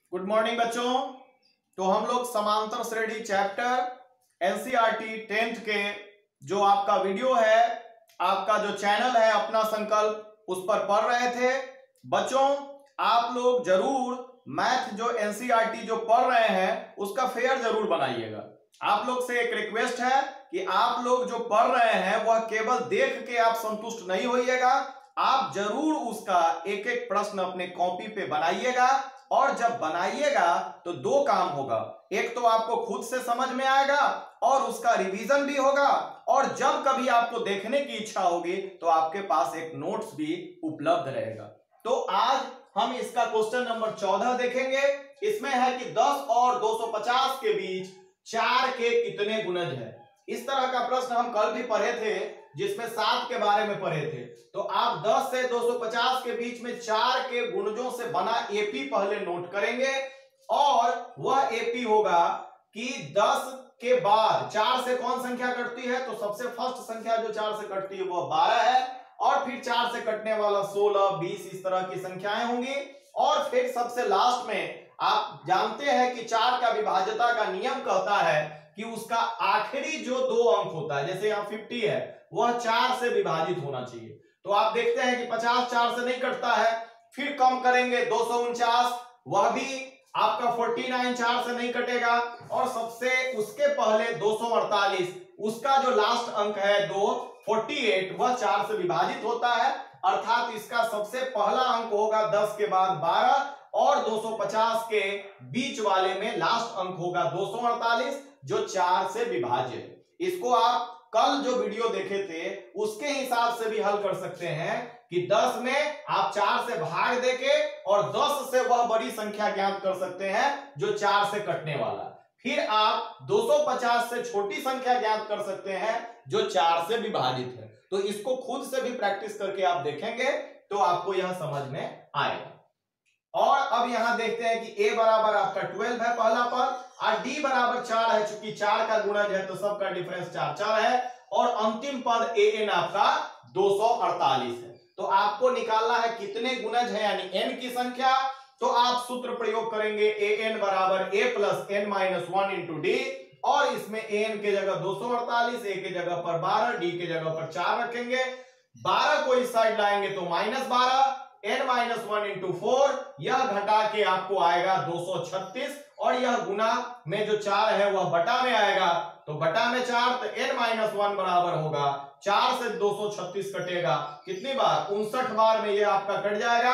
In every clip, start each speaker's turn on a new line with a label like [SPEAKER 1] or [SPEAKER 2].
[SPEAKER 1] Good morning बच्चों। तो हम लोग समांतर श्रेणी चैप्टर एनसीईआरटी 10th के जो आपका वीडियो है, आपका जो चैनल है अपना संकल्प, उस पर पढ़ रहे थे। बच्चों आप लोग जरूर मैथ जो एनसीईआरटी जो पढ़ रहे हैं उसका फेयर जरूर बनाइएगा। आप लोग से एक रिक्वेस्ट है कि आप लोग जो पढ़ रहे हैं वह केवल देख के आप संतुष्ट नहीं होइएगा, आप जरूर उसका एक एक प्रश्न अपने कॉपी पे बनाइएगा। और जब बनाइएगा तो दो काम होगा, एक तो आपको खुद से समझ में आएगा और उसका रिवीजन भी होगा, और जब कभी आपको देखने की इच्छा होगी तो आपके पास एक नोट्स भी उपलब्ध रहेगा। तो आज हम इसका क्वेश्चन नंबर 14 देखेंगे। इसमें है कि 10 और 250 के बीच 4 के कितने गुणज है। इस तरह का प्रश्न हम कल भी पढ़े थे जिसमें 7 के बारे में पढ़े थे। तो आप 10 से 250 के बीच में 4 के गुणजों से बना एपी पहले नोट करेंगे, और वह एपी होगा कि 10 के बाद 4 से कौन संख्या कटती है, तो सबसे फर्स्ट संख्या जो 4 से कटती है वह 12 है, और फिर 4 से कटने वाला 16, 20 इस तरह की संख्याएं होंगी। और फिर सबसे लास्ट में आप जानते हैं कि 4 का विभाज्यता का नियम कहता है कि उसका आखिरी जो 2 अंक होता है, जैसे यहाँ 50 है, वह 4 से विभाजित होना चाहिए। तो आप देखते हैं कि 50 4 से नहीं कटता है, फिर कम करेंगे 249, वह भी आपका 49 4 से नहीं कटेगा, और सबसे उसके पहले 248, उसका जो लास्ट अंक है 248, वह 4 से विभाजित होता है। अर्थात इसका सबसे पहला अंक होगा 10 के बाद 12, और 250 के बीच वाले में लास्ट अंक होगा 248 जो 4 से विभाज्य है। इसको आप कल जो वीडियो देखे थे उसके हिसाब से भी हल कर सकते हैं कि 10 में आप 4 से भाग देके और 10 से वह बड़ी संख्या ज्ञात कर सकते हैं जो 4 से कटने वाला। फिर आप 250 से छोटी संख्या ज्ञात कर सकते हैं जो 4 से विभाजित है। तो इसको खुद से भी प्रैक्टिस करके आप देखेंगे तो आपको यह समझ में आएगा। और अब यहां देखते हैं कि a बराबर आपका 12 है पहला पद, और d बराबर 4 है। चूंकि 4 का गुणज है तो सबका डिफरेंस 4 4 है, और अंतिम पद an आपका 248 है। तो आपको निकालना है कितने गुणज है, यानी n की संख्या। तो आप सूत्र प्रयोग करेंगे an बराबर a plus n minus 1 into D, और इसमें an के जगह 248, a के जगह पर 12, d के जगह पर 4 रखेंगे। 12 को इस साइड लाएंगे तो -12, n माइनस 1 इंटू 4, यह घटा के आपको आएगा 236, और यह गुना में जो 4 है वह बटा में आएगा, तो बटा में 4, तो n माइनस 1 बराबर होगा 4 से 236 कटेगा कितनी बार, 59 बार में यह आपका कट जाएगा,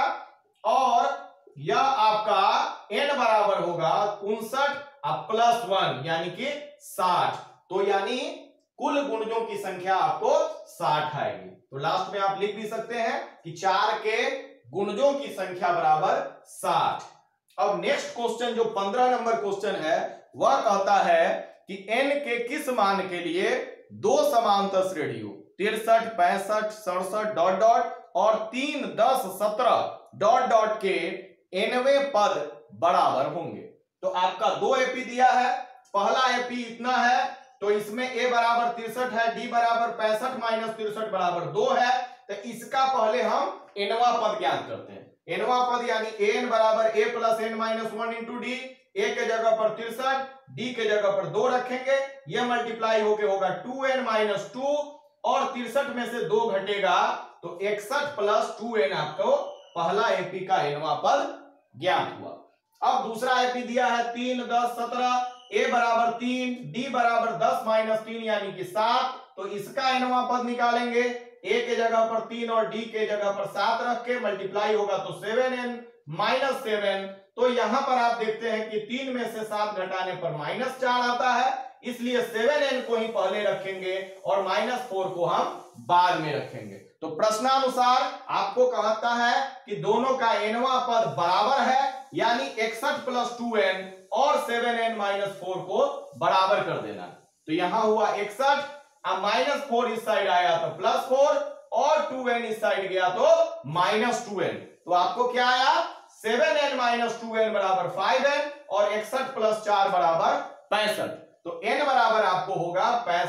[SPEAKER 1] और यह आपका n बराबर होगा 59 प्लस 1 यानी कि 60। तो यानी कुल गुणजों की संख्या आपको 60 आएगी। तो लास्ट में आप लिख भी सकते हैं कि 4 के गुणजों की संख्या बराबर 60। अब नेक्स्ट क्वेश्चन जो 15 नंबर क्वेश्चन है वह कहता है कि n के किस मान के लिए दो समांतर श्रेणियों 63 65 67 डॉट डॉट और 3 10 17 डॉट डॉट के nवें पद बराबर होंगे। तो आपका 2 एपी दिया है, पहला एपी इतना है, तो इसमें a बराबर 63 है, d बराबर 65 माइनस 63 बराबर 2 है। तो इसका पहले हम nवा पद ज्ञात करते हैं। nवा पद यानी an बराबर a plus n minus 1 into D, a के जगह पर 63, d के जगह पर 2 रखेंगे, यह मल्टीप्लाई होके होगा 2n माइनस 2, और 63 में से 2 घटेगा तो 61 प्लस 2n आपको पहला एपी का nवा पद ज्ञात हुआ। अब दूसरा एपी दिया है 3 10 17, a बराबर 3, d बराबर 10 माइनस 3 यानी कि 7, तो इसका nवा पद निकालेंगे, a के जगह पर 3 और d के जगह पर 7 रख के मल्टीप्लाई होगा तो 7n माइनस 7। तो यहां पर आप देखते हैं कि 3 में से 7 घटाने पर -4 आता है, इसलिए 7n को ही पहले रखेंगे और -4 को हम बाद में रखेंगे। तो प्रश्नानुसार आपको कहता है कि दोनों का nवा पद बराबर है, यानी 61 प्लस 2n और 7n माइनस 4 को बराबर कर देना। तो यहां हुआ 61, अब -4 इस साइड आया तो +4, और 2n इस साइड गया तो -2n। तो आपको क्या आया, 7n माइनस 2n बराबर 5n, और 61 प्लस 4 बराबर 65। तो n बराबर आपको होगा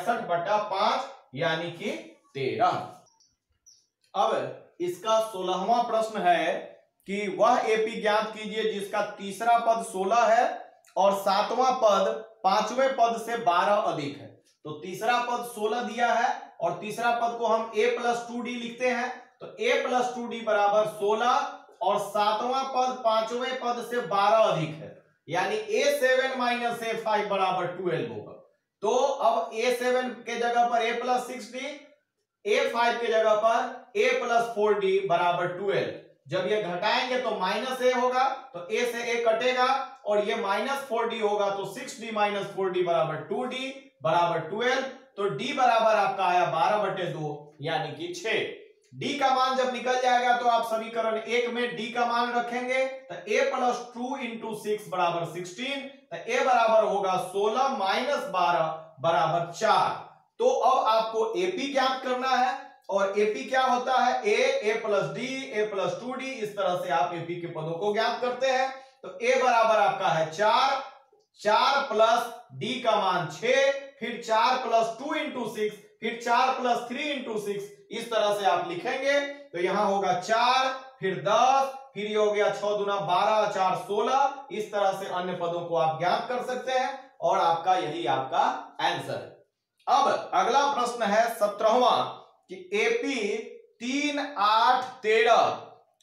[SPEAKER 1] 65/5 यानी कि 13। अब इसका 16वां प्रश्न है कि वह एपी ज्ञात कीजिए जिसका तीसरा पद 16 है और सातवां पद पांचवें पद से 12 अधिक है। तो तीसरा पद 16 दिया है और तीसरा पद को हम a + 2d लिखते हैं। तो a + 2d बराबर 16 और सातवां पद पांचवें पद से 12 अधिक है, यानी a7 - a5 बराबर 12 होगा। तो अब a7 के जगह पर a + 6d, a5 के जगह पर a + 4d बराबर 12। जब ये घटाएंगे तो -a होगा, तो a से a कटेगा और ये -4d होगा, तो 6d - 4d बराबर 2d बराबर 12। तो d बराबर आपका आया 12/2 यानी कि 6। d का मान जब निकल जाएगा तो आप समीकरण 1 में d का मान रखेंगे, तो a + 2 × 6 बराबर 16, तो a बराबर होगा 16 - 12 बराबर 4। तो अब आपको AP ज्ञात करना है और AP क्या होता है, a + d, a + 2d, इस तरह से आप AP के पदों को ज्ञात करते हैं। तो a बराबर आपका है 4, 4 + d का मान 6, फिर 4 + 2 × 6, फिर 4 + 3 × 6, इस तरह से आप लिखेंगे। तो यहां होगा 4, फिर 10, फिर ये हो गया 6 दूना 12, 4 16, इस तरह से अन्य पदों को आप ज्ञात कर सकते हैं और आपका यही आपका आंसर है। अब अगला प्रश्न है 17वां कि एपी 3, 8, 13 ...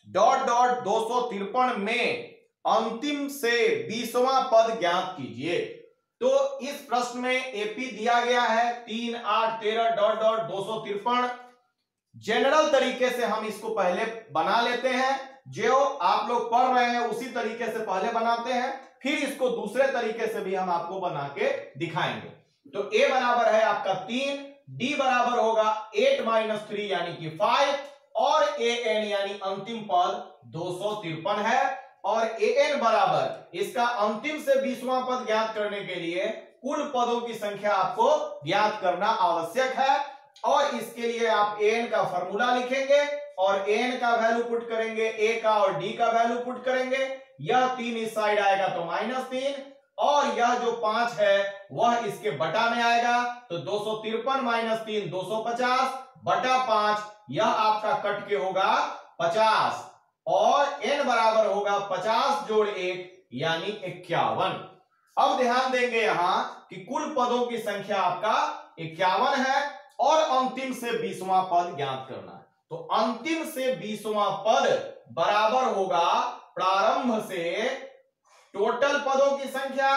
[SPEAKER 1] 253 में अंतिम से 20वां पद ज्ञात कीजिए। तो इस प्रश्न में एपी दिया गया है 3, 8, 13 ... 253। जनरल तरीके से हम इसको पहले बना लेते हैं, जो आप लोग पढ़ रहे हैं उसी तरीके से पहले बनाते हैं, फिर इसको दूसरे तरीके से भी हम आपको बना के दिखाएंगे। तो a बराबर है आपका 3, d बराबर होगा 8 - 3 यानी कि 5 और an यानी अंतिम पद 253 है और an बराबर इसका अंतिम से 20वां पद ज्ञात करने के लिए कुल पदों की संख्या आपको ज्ञात करना आवश्यक है। और इसके लिए आप an का फॉर्मूला लिखेंगे और an का वैल्यू पुट करेंगे, a का और d का वैल्यू पुट करेंगे। यह 3 इस साइड आएगा तो -3 और यह जो 5 है वह इसके बटा में आएगा, तो 253 - 3 250 बटा 5, यह आपका कट के होगा 50 और n बराबर होगा 50 + 1 यानी 51। अब ध्यान देंगे यहां कि कुल पदों की संख्या आपका 51 है और अंतिम से 20वां पद ज्ञात करना है। तो अंतिम से 20वां पद बराबर होगा प्रारंभ से टोटल पदों की संख्या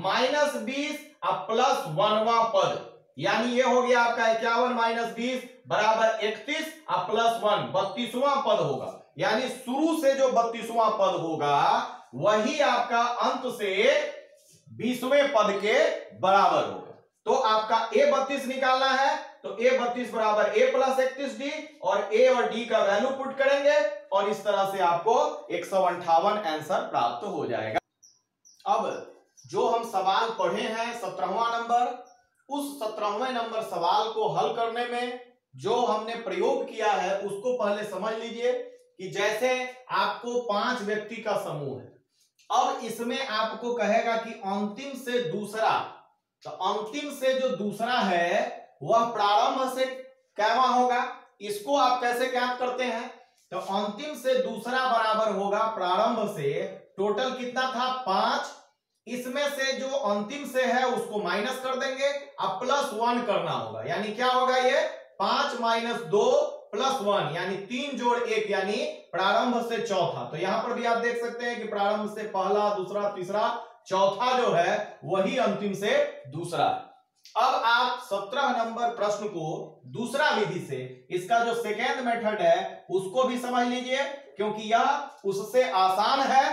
[SPEAKER 1] -20 प्लस 1वां पद, यानी ये हो गया आपका 51 - 20 बराबर 31 प्लस 1 32वां पद होगा। यानी शुरू से जो 32वां पद होगा वही आपका अंत से 20वें पद के बराबर होगा। तो आपका a32 निकालना है, तो a32 बराबर a + 31d और a और d का वैल्यू पुट करेंगे और इस तरह से आपको 158 आंसर प्राप्त हो जाएगा। अब जो हम सवाल पढ़े हैं 17वां नंबर, उस 17वें नंबर सवाल को हल करने में जो हमने प्रयोग किया है उसको पहले समझ लीजिए कि जैसे आपको 5 व्यक्ति का समूह है, अब इसमें आपको कहेगा कि अंतिम से दूसरा, तो अंतिम से जो दूसरा है वह प्रारंभ से कैवा होगा, इसको आप कैसे ज्ञात करते हैं, तो अंतिम से दूसरा बराबर होगा प्रारंभ से, टोटल कितना था 5, इसमें से जो अंतिम से है उसको माइनस कर देंगे, अब +1 करना होगा, यानी क्या होगा ये 5 - 2 + 1 यानी 3 + 1 यानी प्रारंभ से चौथा। तो यहां पर भी आप देख सकते हैं कि प्रारंभ से पहला, दूसरा, तीसरा, चौथा जो है वही अंतिम से दूसरा। अब आप 17 नंबर प्रश्न को दूसरा विधि से, इसका जो सेकेंड मेथड है उसको भी समझ लीजिए क्योंकि यह उससे आसान है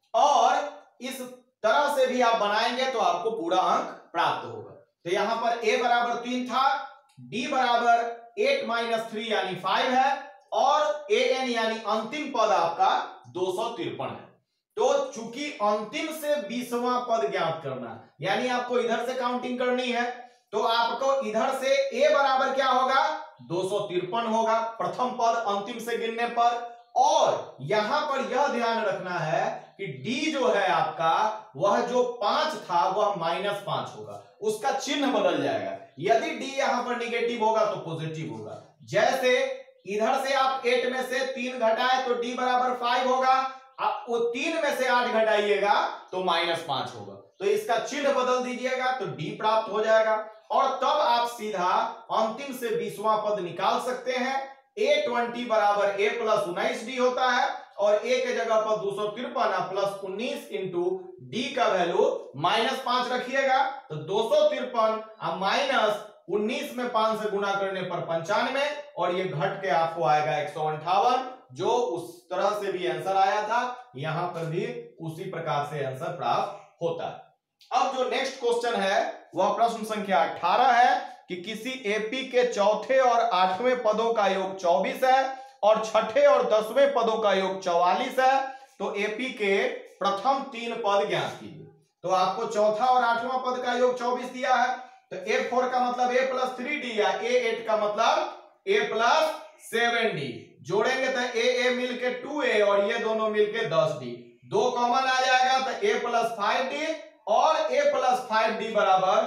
[SPEAKER 1] और इस तरह से भी आप बनाएंगे तो आपको पूरा अंक प्राप्त होगा। तो यहां पर a बराबर 3 था, d बराबर 8 - 3 यानी 5 है और an यानी अंतिम पद आपका 253 है। तो चूंकि अंतिम से 20वां पद ज्ञात करना है यानी आपको इधर से काउंटिंग करनी है, तो आपको इधर से a बराबर क्या होगा 253 होगा प्रथम पद अंतिम से गिनने पर, और यहां पर यह ध्यान रखना है कि d जो है आपका वह जो 5 था वह -5 होगा, उसका चिन्ह बदल जाएगा। यदि d यहां पर निगेटिव होगा तो पॉजिटिव होगा। जैसे इधर से आप 8 में से 3 घटाए तो d बराबर 5 होगा, वो 3 में से 8 घटाइएगा तो -5 होगा, तो इसका चिन्ह बदल दीजिएगा तो डी प्राप्त हो जाएगा। और तब आप सीधा अंतिम से 20वां पद निकाल सकते हैं। A20 बराबर a प्लस 19d होता है और a के जगह पर 253 प्लस 19 इंटू डी का वैल्यू -5 रखिएगा तो 253 माइनस 19 में 5 से गुना करने पर 95 और ये घट के आपको आएगा 158, जो उस तरह से भी आंसर आया था, यहां पर भी उसी प्रकार से आंसर प्राप्त होता है। अब जो नेक्स्ट क्वेश्चन है वह प्रश्न संख्या 18 है कि किसी एपी के चौथे और 8वें पदों का योग 24 है और छठे और 10वें पदों का योग 44 है, तो एपी के प्रथम 3 पद ज्ञात कीजिए। तो आपको चौथा और 8वां पद का योग 24 दिया है, तो A4 का मतलब a प्लस 3d या A8 का मतलब a प्लस 7d, जोड़ेंगे तो a मिलके 2a और ये दोनों मिलके 10d, 2 कॉमन आ जाएगा तो a प्लस 5d और a प्लस 5d बराबर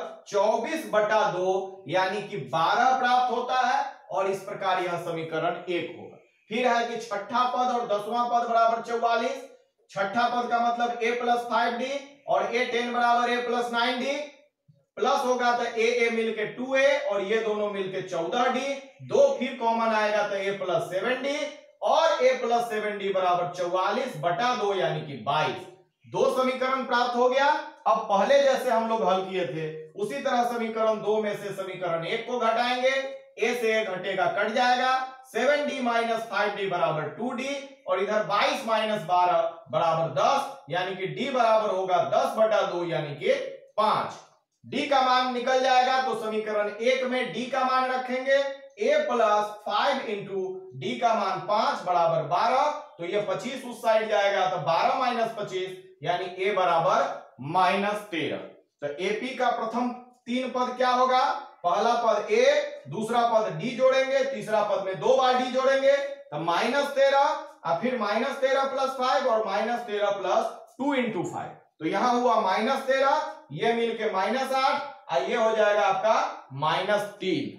[SPEAKER 1] 24/2 यानी कि 12 प्राप्त होता है और इस प्रकार यह समीकरण 1 होगा। फिर है कि छठा पद और 10वां पद बराबर 44, छठा पद का मतलब a प्लस 5d और A10 बराबर a प्लस 9d, प्लस होगा तो a मिलके 2a और ये दोनों मिलके 14d, 2 फिर कॉमन आएगा तो a प्लस 7d और a प्लस 7d बराबर 44/2 यानी कि 22, 2 समीकरण प्राप्त हो गया। अब पहले जैसे हम लोग हल किए थे उसी तरह समीकरण 2 में से समीकरण 1 को घटाएंगे, a से a घटेगा कट जाएगा, 7d माइनस 5d बराबर 2d और इधर 22 माइनस 12 बराबर 10 यानी कि d बराबर होगा 10/2 यानी कि 5। d का मान निकल जाएगा तो समीकरण 1 में d का मान रखेंगे, a प्लस 5 इंटू डी का मान 5 बराबर 12, तो ये 25 उस साइड जाएगा तो 12 माइनस 25 यानी a बराबर -13। तो एपी का प्रथम 3 पद क्या होगा, पहला पद a, दूसरा पद d जोड़ेंगे, तीसरा पद में 2 बार d जोड़ेंगे तो -13 और फिर -13 प्लस 5 और -13 प्लस 2 इंटू 5, तो यहां हुआ -13, ये मिलके -8 और ये हो जाएगा आपका -3।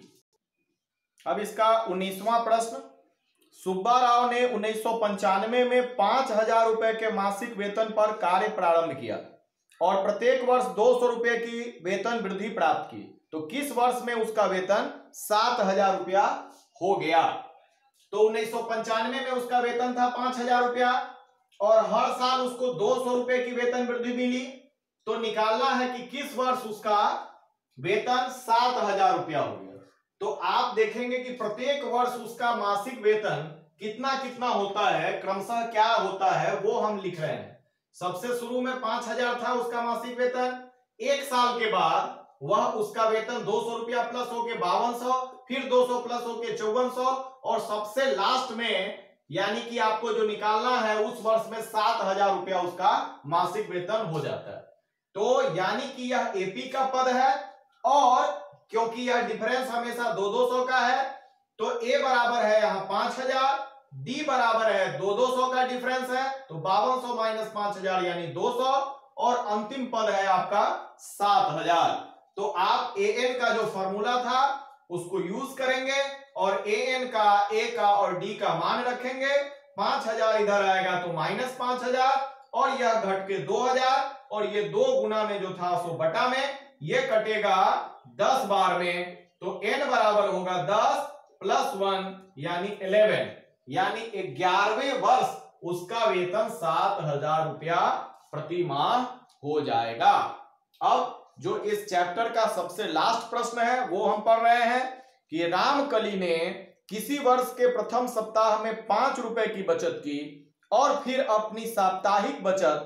[SPEAKER 1] अब इसका 19वां प्रश्न, सुब्बा राव ने 1995 में 5000 रुपए के मासिक वेतन पर कार्य प्रारंभ किया और प्रत्येक वर्ष 200 रुपए की वेतन वृद्धि प्राप्त की, तो किस वर्ष में उसका वेतन 7000 रुपया हो गया। तो 1995 में उसका वेतन था 5000 रुपया और हर साल उसको 200 रुपए की वेतन वृद्धि मिली, तो निकालना है कि किस वर्ष उसका वेतन 7000 रुपया हो गया। तो आप देखेंगे कि प्रत्येक वर्ष उसका मासिक वेतन कितना कितना होता है, क्रमशः क्या होता है वो हम लिख रहे हैं। सबसे शुरू में 5000 था उसका मासिक वेतन, एक साल के बाद वह उसका वेतन 200 रुपया प्लस होके 5200, फिर 200 प्लस होके 5400 और सबसे लास्ट में यानी कि आपको जो निकालना है उस वर्ष में 7000 रुपया उसका मासिक वेतन हो जाता है। तो यानी कि यह एपी का पद है और क्योंकि यह डिफरेंस हमेशा 200 का है तो a बराबर है यहाँ 5000, d बराबर है 200 का डिफरेंस है तो 5200 माइनस 5000 यानी 200 और अंतिम पद है आपका 7000। तो आप an का जो फॉर्मूला था उसको यूज करेंगे और an का a का और d का मान रखेंगे, 5000 इधर आएगा तो -5000 और यह घट के 2000 और ये 2 गुना में जो था सो बटा में, ये कटेगा 10 बार में, तो n बराबर होगा 10 प्लस 1 यानी 11, यानी 11वें वर्ष उसका वेतन 7000 रुपया प्रति माह हो जाएगा। अब जो इस चैप्टर का सबसे लास्ट प्रश्न है वो हम पढ़ रहे हैं कि रामकली ने किसी वर्ष के प्रथम सप्ताह में 5 रुपए की बचत की और फिर अपनी साप्ताहिक बचत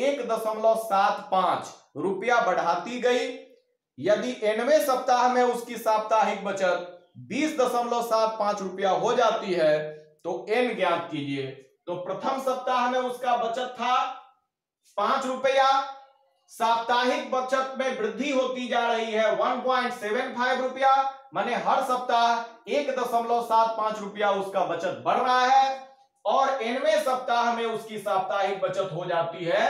[SPEAKER 1] 1.75 रुपया बढ़ाती गई। यदि 9वें सप्ताह में उसकी साप्ताहिक बचत 20.75 रुपया हो जाती है तो n ज्ञात कीजिए। तो प्रथम सप्ताह में उसका बचत था 5 रुपया, साप्ताहिक बचत में वृद्धि होती जा रही है 1.75 रुपया, माने हर सप्ताह 1.75 रुपया उसका बचत बढ़ रहा है और 9वें सप्ताह में उसकी साप्ताहिक बचत हो जाती है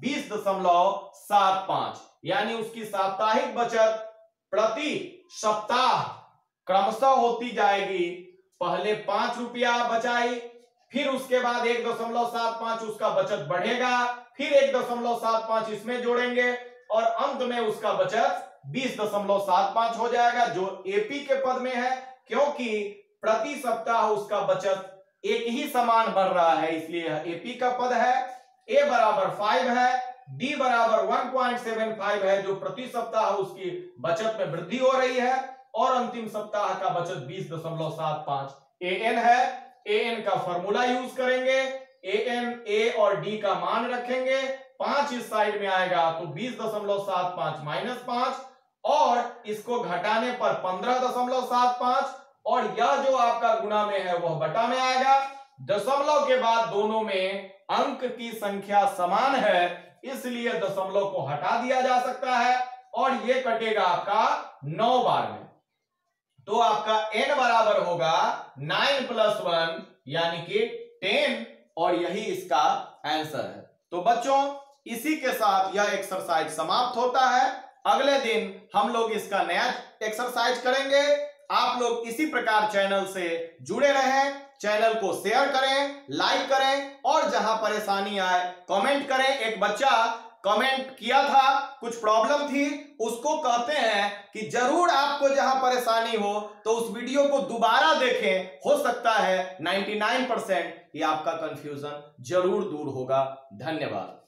[SPEAKER 1] 20.75, यानी उसकी साप्ताहिक बचत प्रति सप्ताह क्रमशः होती जाएगी, पहले 5 रुपया बचाई, फिर उसके बाद 1.75 उसका बचत बढ़ेगा, फिर 1.75 इसमें जोड़ेंगे और अंत में उसका बचत 20.75 हो जाएगा जो एपी के पद में है, क्योंकि प्रति सप्ताह उसका बचत एक ही समान बढ़ रहा है, इसलिए एपी का पद है। ए बराबर 5 है, डी बराबर 1.75 है जो प्रति सप्ताह उसकी बचत में वृद्धि हो रही है, और अंतिम सप्ताह का बचत 20.75 एन है। एन का फॉर्मूला यूज करेंगे, एन ए और डी का मान रखेंगे, 5 इस साइड में आएगा तो 20.75 माइनस 5 और इसको घटाने पर 15.75 और यह जो आपका गुना में है वह बटा में आएगा। दशमलव के बाद दोनों में अंक की संख्या समान है, इसलिए दशमलव को हटा दिया जा सकता है और यह कटेगा आपका 9 बार में। तो आपका n बराबर होगा 9 + 1 यानी कि 10 और यही इसका आंसर है। तो बच्चों इसी के साथ यह एक्सरसाइज समाप्त होता है। अगले दिन हम लोग इसका नया एक्सरसाइज करेंगे। आप लोग इसी प्रकार चैनल से जुड़े रहें, चैनल को शेयर करें, लाइक करें और जहां परेशानी आए कमेंट करें। एक बच्चा कमेंट किया था, कुछ प्रॉब्लम थी, उसको कहते हैं कि जरूर आपको जहां परेशानी हो तो उस वीडियो को दोबारा देखें, हो सकता है 99% ये आपका कंफ्यूजन जरूर दूर होगा। धन्यवाद।